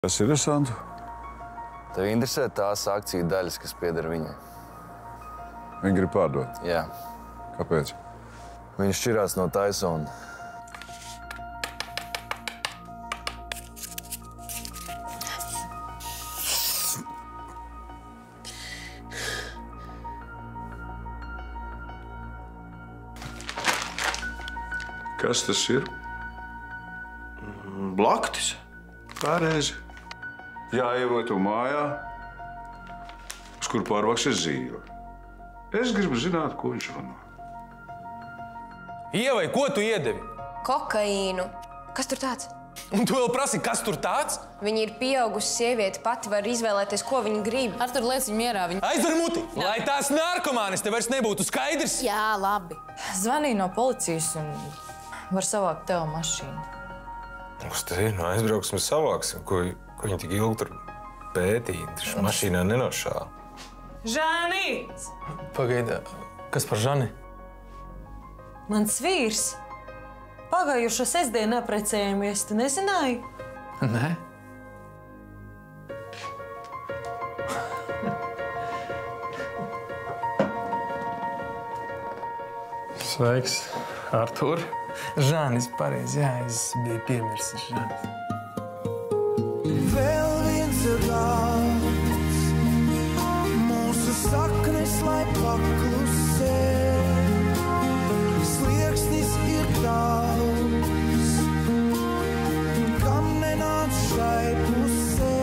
Tas ir interesanti. Tev interesē tās akciju daļas, kas pieder viņai? Viņa grib pārdot? Jā. Kāpēc? Viņš šķirās no Taisona. Kas tas ir? Blaktis. Pareizi. Jāievietotu mājā, uz kur pārvāksies zīve. Es gribu zināt, ko viņš runā. Ievai, ko tu iedevi? Kokaīnu. Kas tur tāds? Un tu vēl prasi, kas tur tāds? Viņa ir pieaugusi sieviete, pati var izvēlēties, ko viņa grib. Artur, liec viņu mierā. Aizver muti! Lai tās narkomānis te vairs nebūtu skaidrs! Jā, labi. Zvanīju no policijas un var savākt tev mašīnu. Uz tevi aizbrauksim, savāksim, ko viņi tik ilgi tur pētīja. Taču mašīnā nenošāva. Žani! Pagaidi, kas par Žani? Mans vīrs. Pagājušo sestdienu apprecējamies, tu nezināji? Nē. Sveiks, Artur. Žanis, pareizi, jā, es biju piemirsis Žanis. Vēl viens rāds, mūsu saknes, lai paklusē. Slieksnis ir daudz, kam nenāc šai pusē.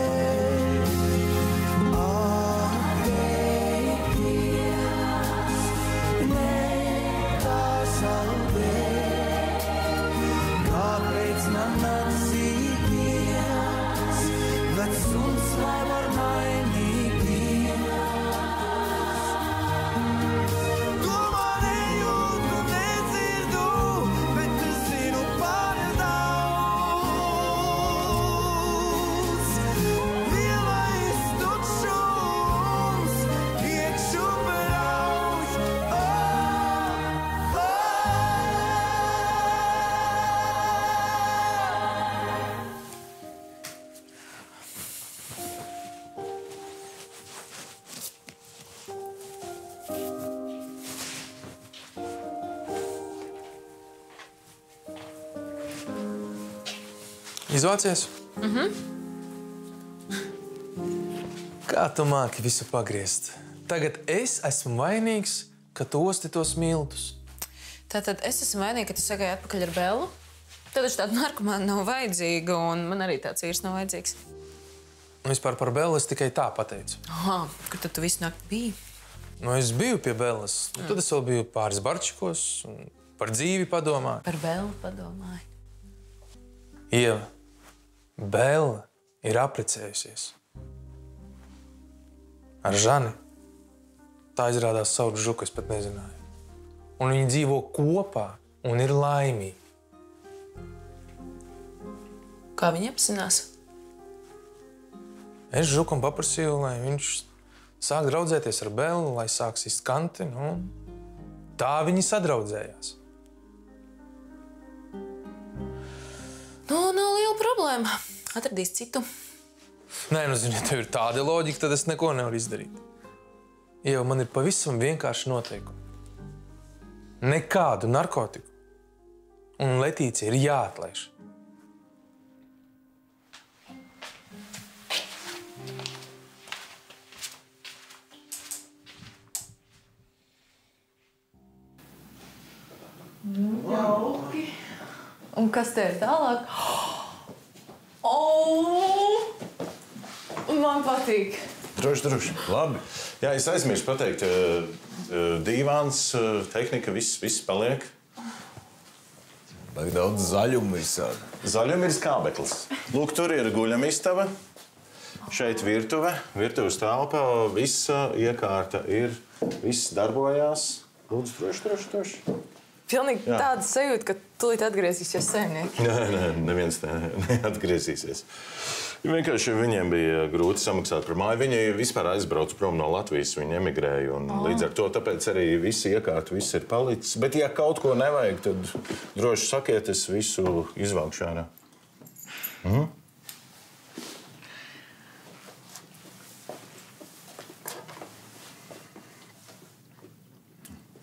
Izvācies? Kā tu māki visu pagriezt? Tagad es esmu vainīgs, ka tu osti tos miltus. Tātad es esmu vainīga, ka tu sagāji atpakaļ ar Bellu. Tad taču tāda narkomāna nav vajadzīga, un man arī tāds vīrs nav vajadzīgs. Vispār par Bellu es tikai tā pateicu. Aha, kur tad tu visu nakti biji? Nu, es biju pie Bellas. Tad es vēl biju pāris barčikos un par dzīvi padomāju. Par Bellu padomāju. Ieva, Bella ir apprecējusies. Ar Žani. Tā izrādās savu žuku, es pat nezināju. Un viņi dzīvo kopā un ir laimīgi. Kā viņi apzinās? Es žukam paprasīju, lai viņš sāk draudzēties ar Bellu, lai sāk sist kanti, nu, tā viņi sadraudzējās. Nu, nav liela problēma. Atradīs citu. Nē, nu, zini, ja tev ir tāda loģika, tad es neko nevaru izdarīt. Jau man ir pavisam vienkārši noteikumi. Nekādu narkotiku. Un Letīcija ir jāatlaiž. Jauki. Un kas te ir tālāk? Man patīk. Droši. Labi. Jā, es aizmirsu pateikt, dīvāns, tehnika, viss paliek. Lai daudz zaļumu visādi. Zaļuma ir skābeklis. Lūk, tur ir guļamistaba, šeit virtuve, virtuves telpa, visa iekārta ir, viss darbojās. Lūdzu, droši. Pilnīgi tāda sajūta, ka tūlīt atgriezīsies saimnieki. Nē, neviens neatgriezīsies. Vienkārši viņiem bija grūti samaksāt par māju. Viņi vispār aizbrauca prom no Latvijas, viņi emigrēja. Līdz ar to tāpēc arī visi iekārti, viss ir palicis. Bet, ja kaut ko nevajag, tad droši sakiet, es visu izvākšu ārā.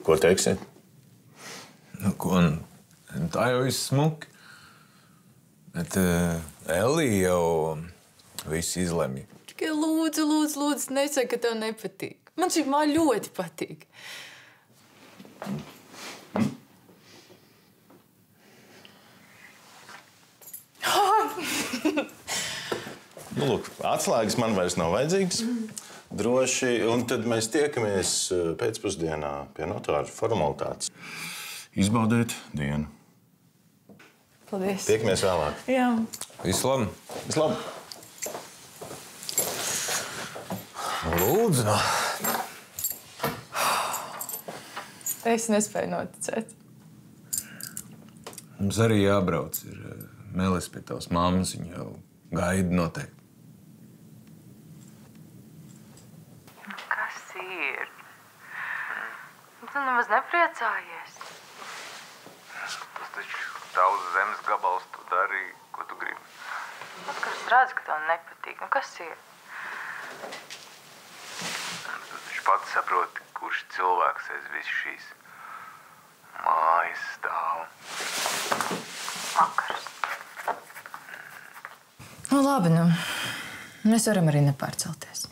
Ko teiksiet? Nu, ko, tā jau viss smuki. Bet Elija jau viss izlemj. Tikai lūdzu, nesaka, ka tev nepatīk. Man šī māja ļoti patīk. Nu, lūk, atslēgas man vairs nav vajadzīgas. Droši, un tad mēs tiekamies pēcpusdienā pie notāra formalitātes. Izbaudiet dienu. Paldies. Tiekamies vēlāk. Jā. Visu labi. Visu labi. Lūdzu, no. Es nespēju noticēt. Mums arī jābrauc. Ir Melis pie tavas mammas. Viņa jau gaida noteikti. Kas ir? Tu nemaz nepriecājies. Tas taču tavs zemes gabals, tu dari, ko tu gribi. Es redzu, ka tev nepatīk. Nu, kas ir? Tu taču pats saproti, kurš cilvēks aiz visu šīs mājas stāv. Makars. Nu, labi, nu. Mēs varam arī nepārcelties.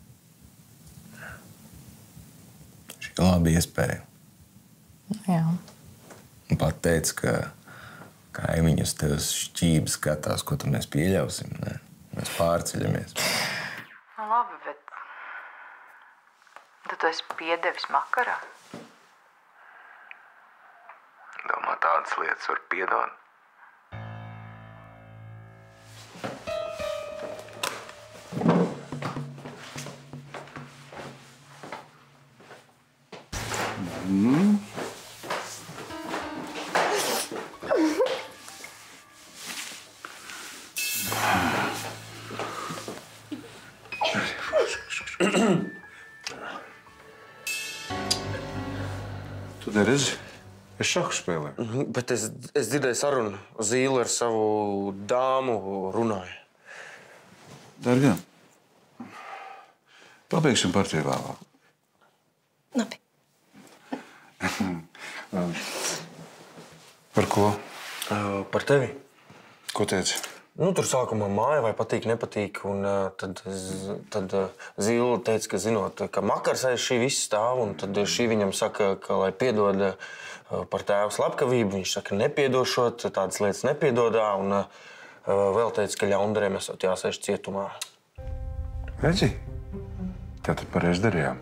Šī ir laba iespēja. Jā. Un pat teica, ka kaimiņi uz tevis šķības skatās, ko tad mēs pieļausim. Ne? Mēs pārceļamies. Nu, labi, bet... Tad tu esi piedevis makarā? Domā, tādas lietas var piedot. Tu neredzi? Es šahu spēlēju. Bet es dzirdēju sarunu. Zīle ar savu dāmu runāja. Dargā, pabeigsim partiju vēlāk. Labi. Par ko? Par tevi. Ko teici? Nu, tur sākumā māja vai patīk, nepatīk. Un tad Zīle teica, ka zinot, ka makars aiz šī viss stāv. Un tad šī viņam saka, ka, lai piedod par tēva slepkavību, viņš saka, nepiedošot, tādas lietas nepiedodā. Un vēl teica, ka ļaundariem esot jāsēž cietumā. Redzi? Tātad pareizi darījām.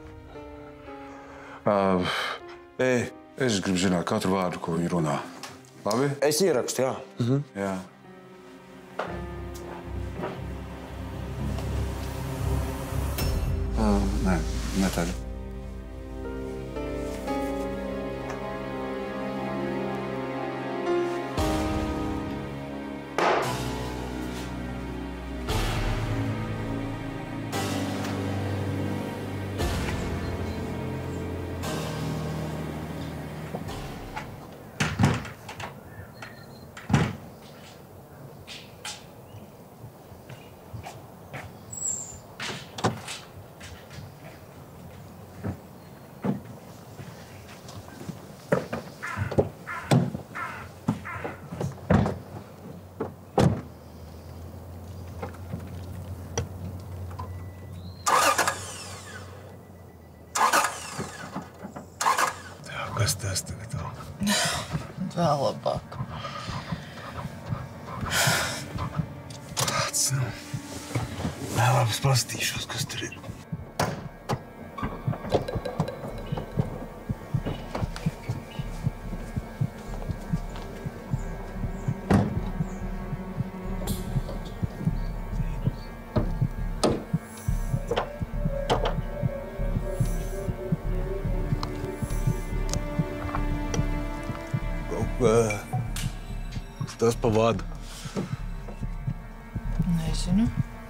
Es gribu zināt katru vārdu, ko viņi runā. Labi? Es ierakstu, jā. Jā. Nē, ne tagad. Kas tas tagad vēl? Vēl labāk. Pats, nu. Vēlāk pastīšos, kas tur ir. Kas tas pa vadu? Nezinu.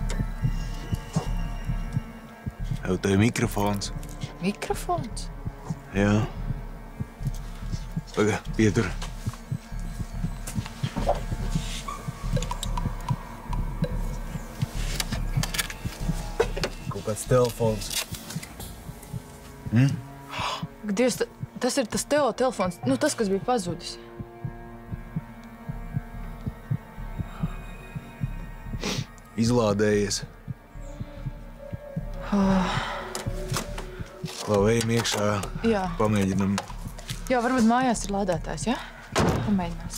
Tev te ir mikrofons. Mikrofons? Jā. Paga, pietur. Kaut kāds telefons. Dievs, Tas ir tas Teo telefons, nu tas, kas bija pazudis. Izlādējies. Klau, ejam iekšā, Jā. pamēģinam. Jā, varbūt mājās ir lādētājs, jā? Pamēģinās.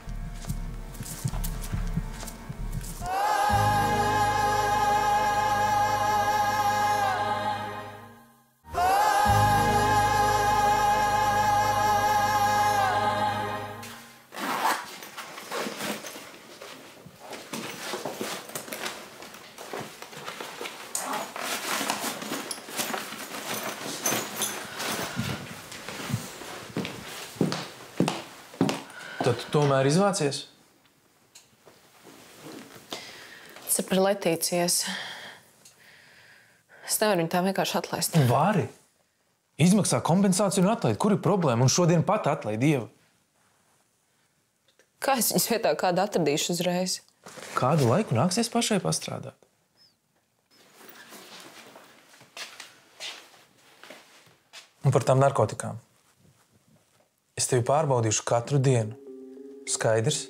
Tad tu tomēr izvācies? Tas ir par Letīcijas. Es nevaru viņu tā vienkārši atlaist. Vari. Izmaksā kompensāciju un atlaid. Kur ir problēma? Un šodien pat atlaid Dievu. Kā es viņas vietā kādu atradīšu uzreiz? Kādu laiku nāksies pašai pastrādāt? Un par tām narkotikām. Es tevi pārbaudīšu katru dienu. Skaidrs?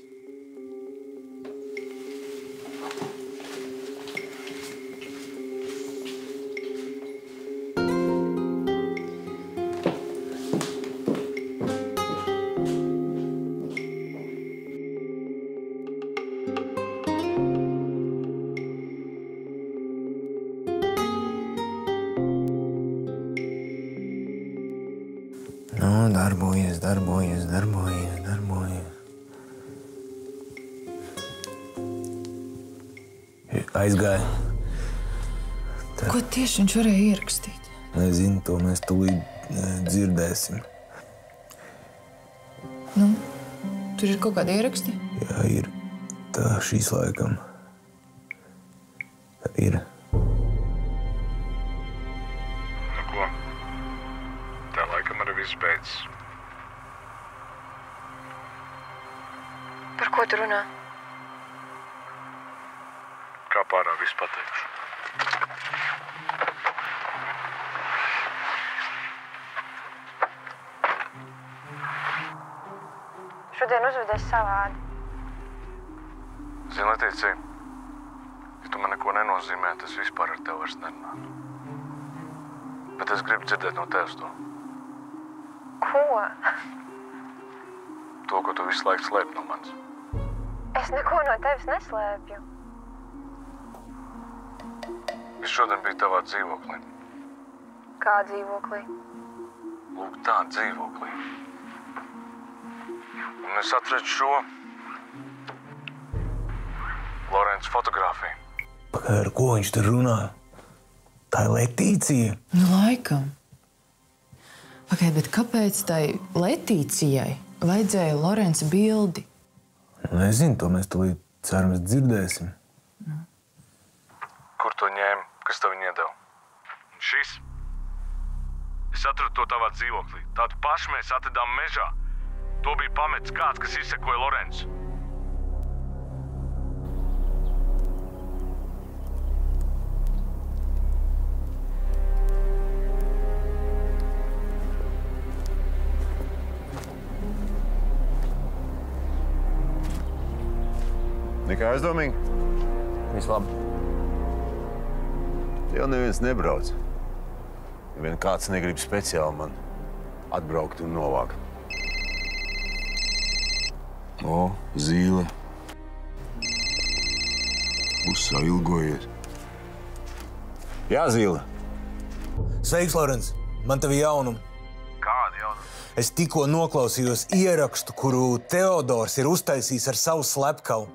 Nu, darbojies. Aizgāja. Ko tieši viņš varēja ierakstīt? Nezinu, to mēs tūlīt dzirdēsim. Nu, tur ir kaut kādi ieraksti? Jā, ir. Tā šīs laikam. Ir. Nu ko? Tā laikam arī viss beidzas. Par ko tu runā? Kā pārā viss pateikšu. Šodien uzvedies savādi. Zini, Letīcija, ja tu man neko nenozīmē, tas vispār ar tevi vairs nerunā. Bet es gribu dzirdēt no tevis to. Ko? To, ko tu visu laiku slēp no manis. Es neko no tevis neslēpju. Es šodien biju tavā dzīvoklī. Kā dzīvoklī? Lūk, tā dzīvoklī. Un es atradu šo Lorenza fotogrāfiju. Pagaid, ar ko viņš tur runā? Tā ir Letīcija. Nu, laikam. Pagaid, bet kāpēc tai Letīcijai vajadzēja Lorenza bildi? Nezinu, to mēs tūlīt cerams dzirdēsim. Kur to ņēma? Kas tev viņu iedeva? Šis? Es atradu to tavā dzīvoklī. Tādu pašu mēs atradām mežā. To bija pametis kāds, kas izsekoja Lorenzu. Nekā aizdomīgi? Viss labi. Jau neviens nebrauc. Ja vien kāds negrib speciāli man atbraukt un novākt. O, zīle. Būs sailgojies. Jā, Zīle. Sveiks, Lorenz. Man tev jaunumi. Kādi jaunumi? Es tikko noklausījos ierakstu, kuru Teodors ir uztaisījis ar savu slepkavu.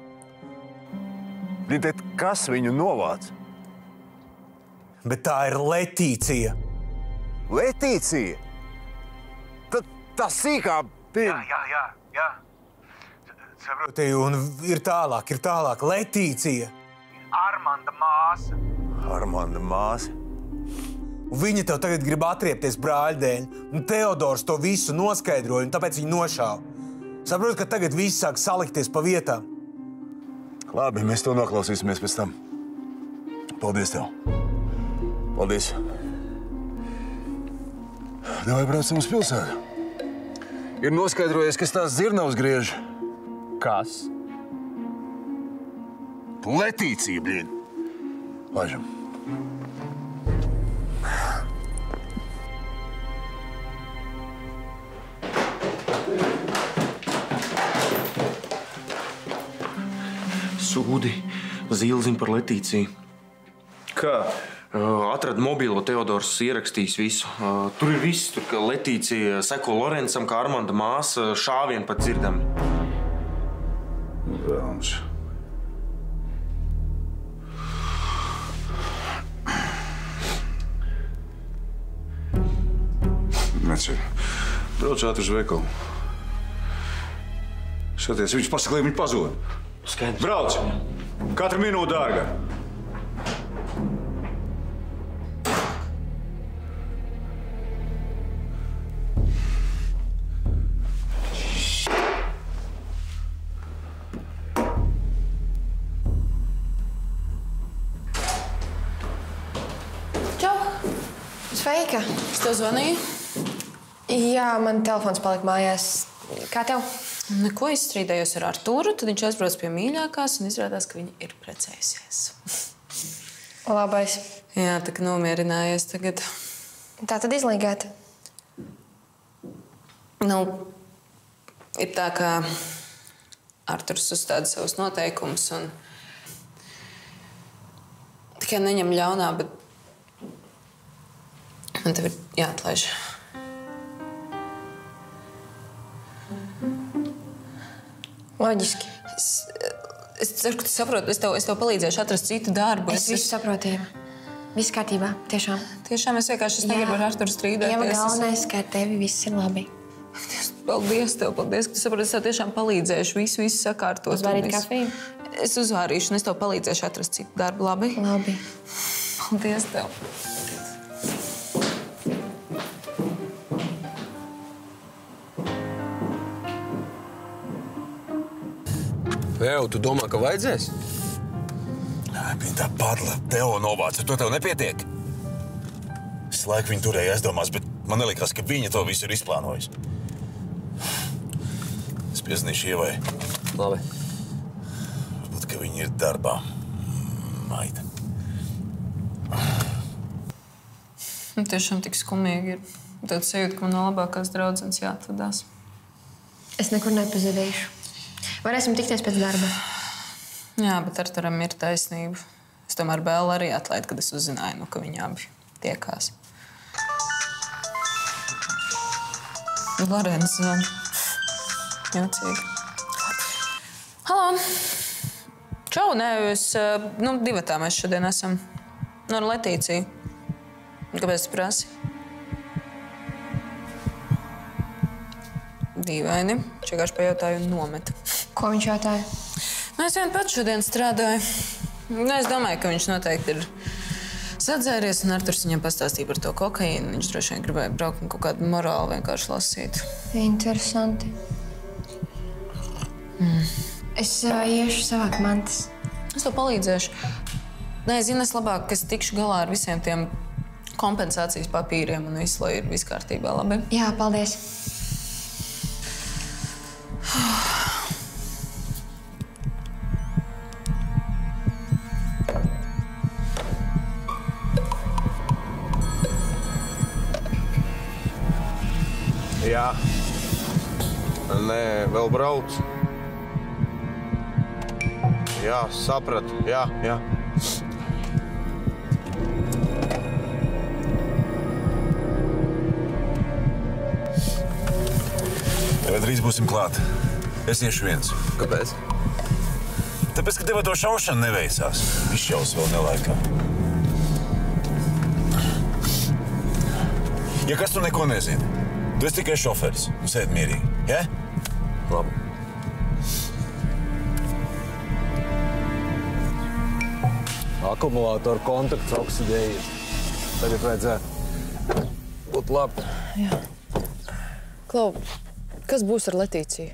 Bet kas viņu novāc? Bet tā ir Letīcija. Letīcija? Tā sīkā bija. Jā. Saproti, un ir tālāk. Letīcija. Armanda māsa. Armanda māsa? Un viņa tev tagad grib atriepties brāļa dēļ. Un Teodors to visu noskaidroja, un tāpēc viņu nošāva. Saproti, ka tagad viss sāk salikties pa vietām. Labi, mēs to noklausīsimies pēc tam. Paldies tev. Paldies. Davai braucam uz pilsētu. Ir noskaidrojies, kas tās dzirnavas griež. Kas? Letīcija, blīn. Laižam. Sūdi. Zīle zina par Letīciju. Kā? Atrada mobilo, Teodors ierakstījis visu. Tur ir viss, tur, ka Letīcija seko Lorencam, kā Armanda māsa, šāvien pat dzirdami. Vēlams. Neci, brauc ātri uz veikalu. Skaties, viņš pasaka, lai viņi pazūd. Skaidrs. Brauc! Katra minūte dārga. Čau! Sveika! Es tev zvanīju? Jā, man telefons palika mājās. Kā tev? Neko izstrīdējos ar Artūru, tad viņš aizbrauc pie mīļākās un izrādās, ka viņa ir precējusies. Labais. Jā, tā kā nomierinājies tagad. Tā tad izlīgāt? Nu, ir tā, ka Arturs uzstāda savus noteikumus un tikai neņem ļaunā, bet man tev ir jāatlaiž. Loģiski. Es ceru, ka tu saproti. Es tev palīdzēšu atrast citu darbu. Es visu saprotu, Ieva. Viss kārtībā, tiešām. Tiešām es vienkārši negribu ar Arturu strīdēties. Ieva, galvenais, ka ar tevi viss ir labi. Paldies tev, paldies, ka tu saproti. Es tev tiešām palīdzēšu visu sakārtot. Uzvārīt kafiju? Es uzvārīšu un es tev palīdzēšu atrast citu darbu, labi? Labi. Paldies tev. Eju, tu domā, ka vajadzēs? Viņa tā padla, Teo novāca. To tev nepietiek? Es laiku viņu turēju aizdomās, bet man nelikās, ka viņa to visu ir izplānojis. Es piezinīšu Ievai. Labi. Varbūt, ka viņa ir darbā. Maita. Tiešām tik skumīgi ir. Tad sajūta, ka man no labākās draudzenes jāatvadās. Es nekur nepazudīšu. Varēsim tikties pēc darba. Jā, bet Arturam ir taisnība. Es tomēr Bellu arī atlaidu, kad es uzzināju, ka viņi abi tiekās. Lorence zvana. Jocīgi. Halo! Čau, nē, divatā mēs šodien esam. No Letīciju. Kāpēc tu prasi? Dīvaini. Viņš vienkārši pajautāja un nometa. Ko viņš jautāja? Es vien pats šodien strādāju. Es domāju, ka viņš noteikti ir sadzēries, un Arturs viņam pastāstīja par to kokaīnu. Viņš droši vien gribēja braukt un kaut kādu morāli vienkārši lasīt. Interesanti. Es iešu savāk mantas. Es tev palīdzēšu. Nē, zini, es labāk, ka es tikšu galā ar visiem tiem kompensācijas papīriem un visu, lai ir viss kārtībā, labi? Jā, paldies. Jā. Nē, vēl brauc. Jā, sapratu. Jā. Tagad drīz būsim klāt. Es iešu viens. Kāpēc? Tāpēc, ka tev to šaušana neveicās. Izšaus vēl nelaikā. Ja kas tu neko nezini, tu esi tikai šoferis un sēdi mierīgi, ja? Labi. Akumulātoru kontakts oksidējies. Tagad vajadzētu būt labi. Jā. Klau, kas būs ar Letīciju?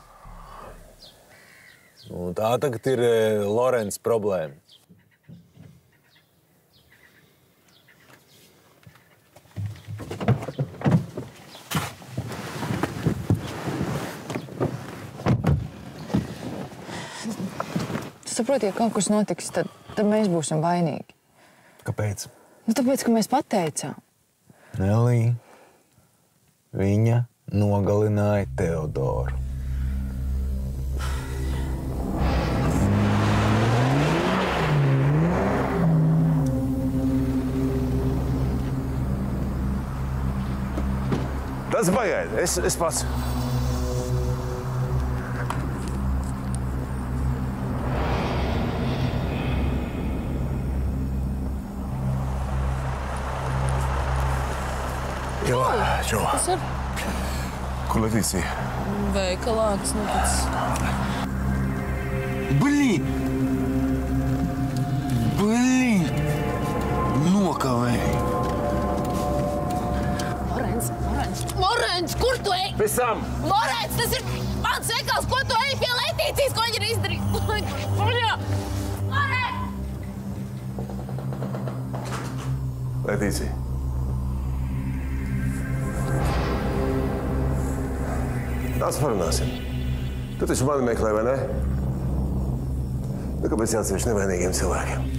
Nu, tā tagad ir Lorence problēma. saproti, ja kaut kas notiks, tad mēs būsim vainīgi. Kāpēc? Nu, tāpēc, ka mēs pateicām. Nelī, viņa nogalināja Teodoru. Tas pagaidi, es pats. Čau. Kas ir? Kur Letīcija? Veikalā, kas noticis. Blīn! Nokavēji! Lorenz, kur tu ej? Pēc tam! Lorenz, tas ir mans veikals, ko tu ej pie Letīcijas, ko viņa ir izdarījusi? Letīcija. Tās parunāsim. Tu taču mani meklē, vai ne? Nu, kāpēc jāatsevišķi nevainīgiem cilvēkiem?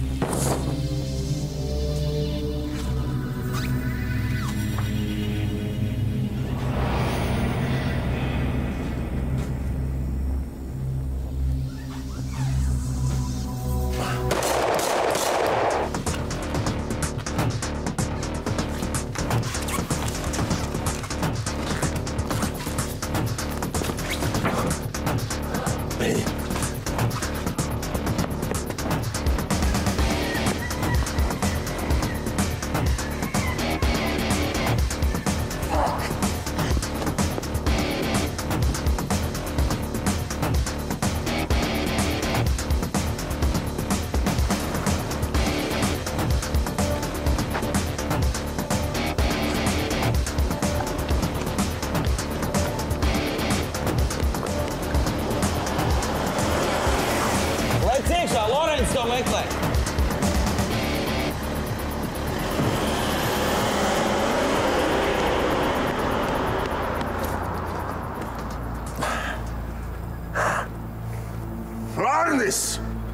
Arnis!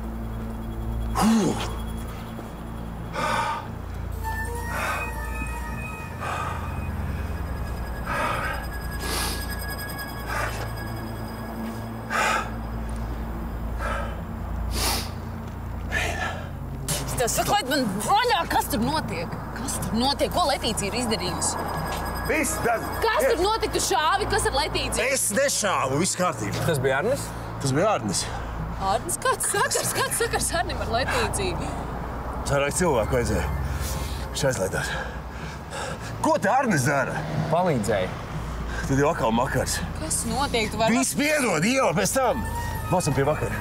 Sakiet man vaļā, kas tur notiek? Kas tur notiek? Ko Letīcija ir izdarījusi? Viss, tad... Kas tur notika? Tu šāvi? Kas ar Letīciju? Es nešāvu, viss kārtībā. Tas bija Arnis? Tas bija Arnis. Arnis, kāds sakars Arnim ar Letīciju? Vairāk cilvēku vajadzēja. Viņš aizlaidās. Ko te Arnis dara? Palīdzēja. Tad jau atkal makars. Kas notiek? Tu vari... Viss piedod, Ieva, pēc tam. Nācam pie vakara.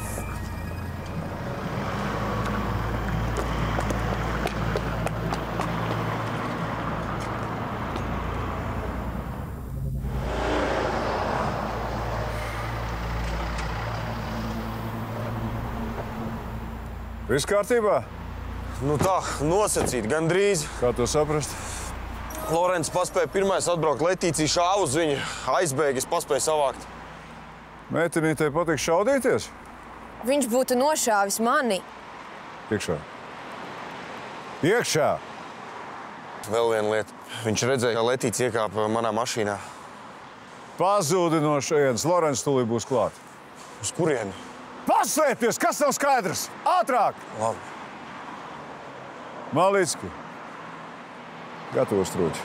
Viss kārtībā? Nu tā, nosacīt, gandrīz. Kā to saprast? Lorenz paspēja pirmais atbraukt, Letīcija šāva uz viņu, aizbēga, es paspēju savākt. Meitenītei patīk šaudīties? Viņš būtu nošāvis mani. Iekšā. Iekšā! Vēl viena lieta. Viņš redzēja, ka Letīcija iekāpa manā mašīnā. Pazūdi no šejienes. Lorenz tūlīt būs klāt. Uz kurieni? Paslēpties! Kas nav skaidrs? Ātrāk! Labi. Malicki. Gatavos trūķi.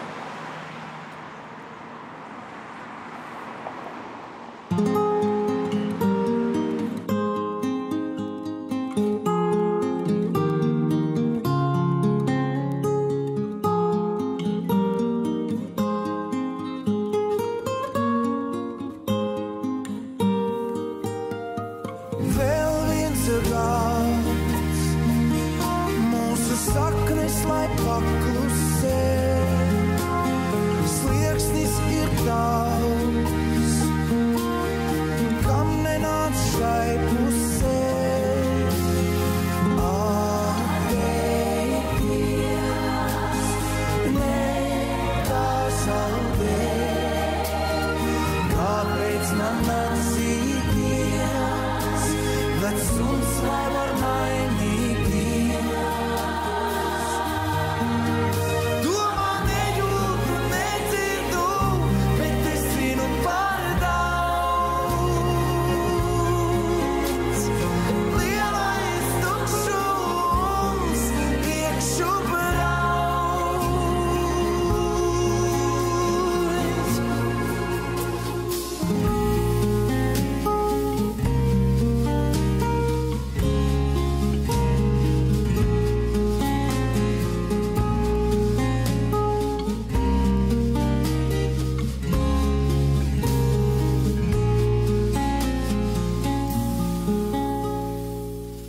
Vēl viens rāds, mūsu saknes, lai paklu.